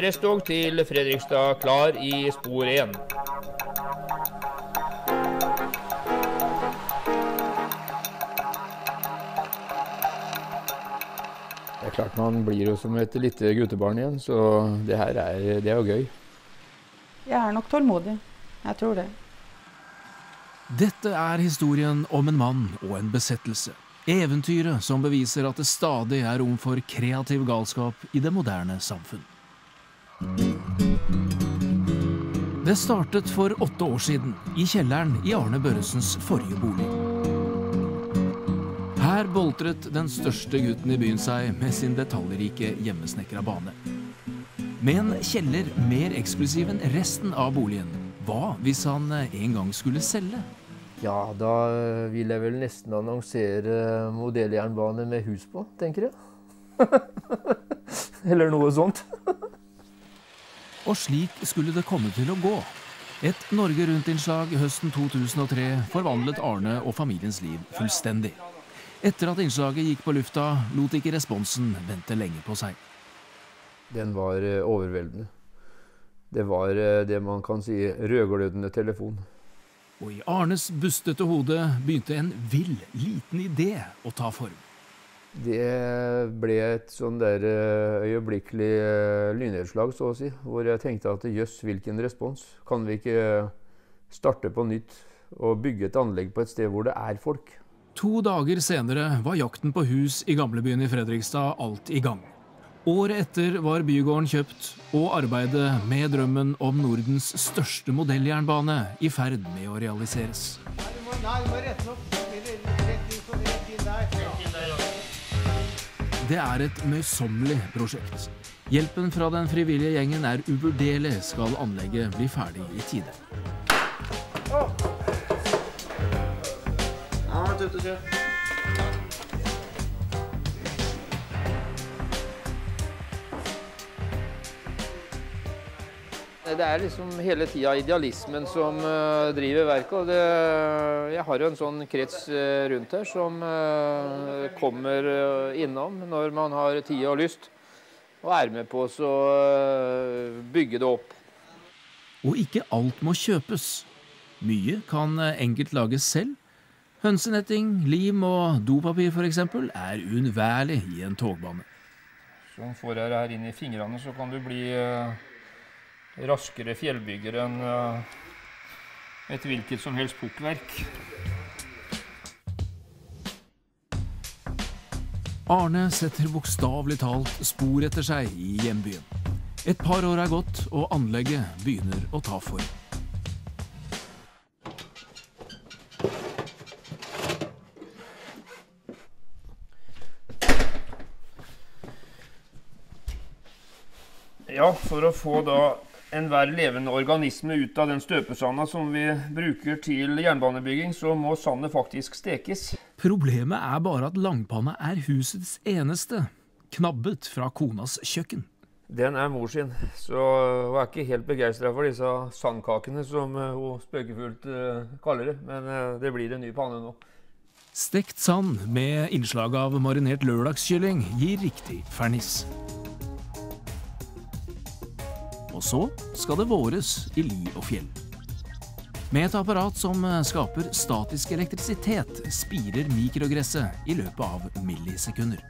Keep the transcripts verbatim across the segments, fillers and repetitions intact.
ekspresstog til Fredrikstad klar i spor én. Det er klart man blir jo som et lite guttebarn igjen, så det her er, det er jo gøy. Jeg er nok tålmodig. Jeg tror det. Dette er historien om en mann og en besettelse. Eventyret som beviser at det stadig er rom for kreativ galskap i det moderne samfunn. Det startet for åtte år siden, i kjelleren i Arne Børresens forrige bolig. Her boltret den største gutten i byen seg med sin detaljrike hjemmesnekra bane. Med en kjeller mer eksklusiv enn resten av boligen, hva hvis han en gang skulle selge? Ja, da vil jeg vel nesten annonsere modelljernbane med hus på, tenker jeg. Eller noe sånt. Og slik skulle det komme til å gå. Et Norge Rundt-innslag høsten to tusen og tre forvandlet Arne og familiens liv fullstendig. Etter at innslaget gikk på lufta, lot ikke responsen vente lenge på seg. Den var overveldende. Det var det man kan si rødglødende telefon. Og i Arnes bustete hode begynte en vill, liten idé å ta form. Det ble et sånn der øyeblikkelig lynnedslag, så å si, hvor jeg tenkte at jøss, hvilken respons. Kan vi ikke starte på nytt og bygge et anlegg på et sted hvor det er folk? To dager senere var jakten på hus i gamlebyen i Fredrikstad alt i gang. Året etter var bygården kjøpt, og arbeidet med drømmen om Nordens største modelljernbane i ferd med å realiseres. Det er et møysommelig prosjekt. Hjelpen fra den frivillige gjengen er uvurderlig skal anlegget bli ferdig i tide. Det er liksom hele tida idealismen som uh, driver verket, og det, jeg har jo en sånn krets uh, rundt her som uh, kommer uh, innom når man har tid og lyst, og er med på å uh, bygge det opp. Og ikke alt må kjøpes. Mye kan uh, enkelt lages selv. Hønsenetting, lim og dopapir for eksempel er unnværlig i en togbane. Så får jeg det her inn i fingrene, så kan du bli uh, raskere fjellbygger enn uh, et hvilket som helst pukkverk. Arne setter bokstavelig talt spor etter seg i hjembyen. Et par år er gått, og anlegget begynner å ta form. Ja, for å få da enhver levende organisme ut av den støpesanda som vi bruker til jernbanebygging, så må sandet faktisk stekes. Problemet er bare at langpanna er husets eneste, knabbet fra konas kjøkken. Den er mor sin, så hun er ikke helt begeistret for disse sandkakene som hun spøkefullt kaller det, men det blir en ny panne nå. Stekt sand med innslag av marinert lørdagskylling gir riktig ferniss. Og så skal det våres i li og fjell. Med et apparat som skaper statisk elektrisitet, spirer mikrogresset i løpet av millisekunder.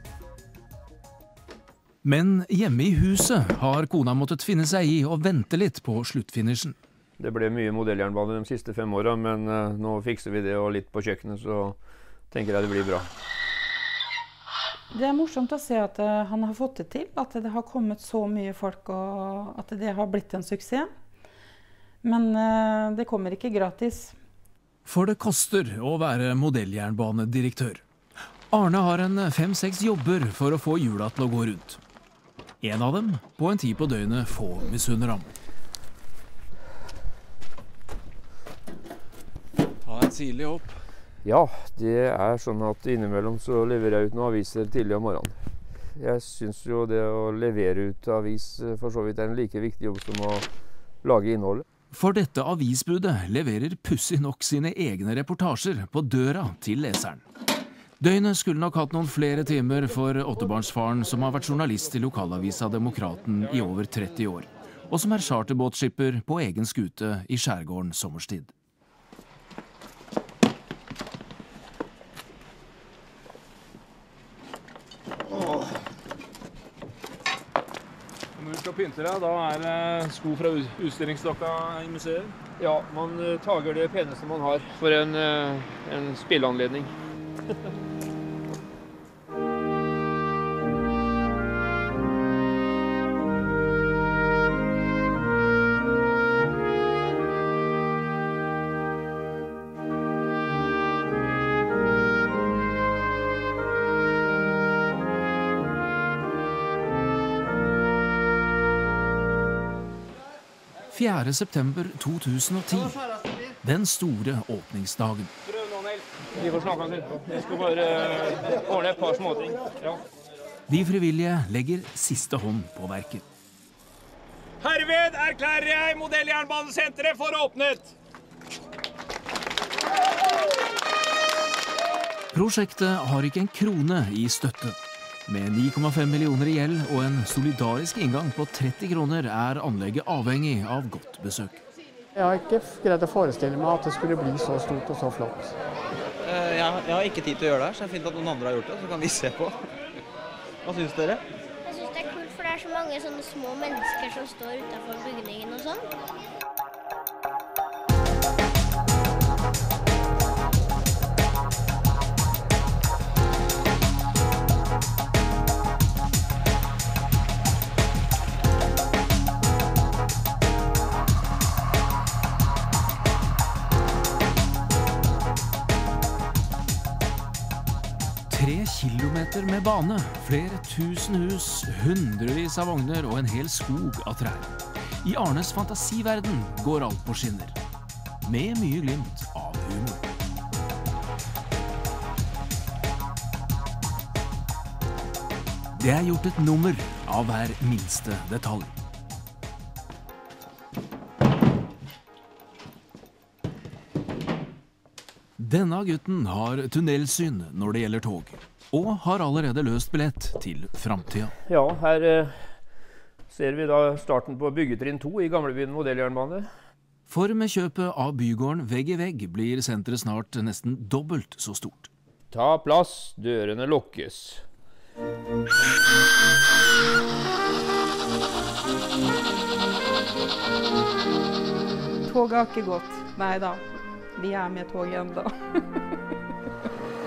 Men hjemme i huset har kona måttet finne seg i å vente litt på sluttfinishen. Det ble mye modelljernbane de siste fem årene, men nå fikser vi det og litt på kjøkkenet, så tenker jeg det blir bra. Det er morsomt å se at han har fått det til, at det har kommet så mye folk og at det har blitt en suksess. Men det kommer ikke gratis. For det koster å være modelljernbanedirektør. Arne har en fem-seks jobber for å få hjula til å gå rundt. En av dem på en tid på døgnet få misunner ham. Ta deg tidlig opp. Ja, det er sånn at innimellom så leverer jeg ut noen aviser tidlig om morgenen. Jeg synes jo det å levere ut avis for så vidt er en like viktig jobb som å lage innholdet. For dette avisbudet leverer pussig nok sine egne reportasjer på døra til leseren. Døgnet skulle nok hatt noen flere timer for åttebarnsfaren som har vært journalist i lokalavisa Demokraten i over tretti år, og som er charterbåtskipper på egen skute i skjærgården sommerstid. Når du skal pynte deg, da er det sko fra utstillingsdokka i museet? Ja, man tager det peneste man har for en, en spilleanledning. fjerde september to tusen og ti, den store åpningsdagen. Vi får snakke om det. Jeg skal bare ordne et par småting. Ja. De frivillige legger siste hånd på verket. Herved erklærer jeg Modelljernbanesenteret for åpnet! Prosjektet har ikke en krone i støtte. Med ni komma fem millioner i gjeld og en solidarisk inngang på tretti kroner er anlegget avhengig av godt besøk. Jeg har ikke greid å forestille meg at det skulle bli så stort og så flott. Jeg, jeg har ikke tid til å gjøre det her, så det er fint at noen andre har gjort det, så kan vi se på. Hva synes dere? Jeg synes det er kult, for det er så mange sånne små mennesker som står utenfor bygningen og sånn. Tre kilometer med bane, flere tusen hus, hundrevis av vogner og en hel skog av trær. I Arnes fantasiverden går alt på skinner, med mye glimt av humor. Det er gjort et nummer av hver minste detalj. Denne gutten har tunnelsyn når det gjelder tog, og har allerede løst billett til framtida. Ja, her eh, ser vi da starten på byggetrinn to i Gamlebyen modelljernbane. For med kjøpet av bygården vegg i vegg blir senteret snart nesten dobbelt så stort. Ta plass, dørene lukkes. Toget har ikke gått. Nei da. Vi er med toget enda.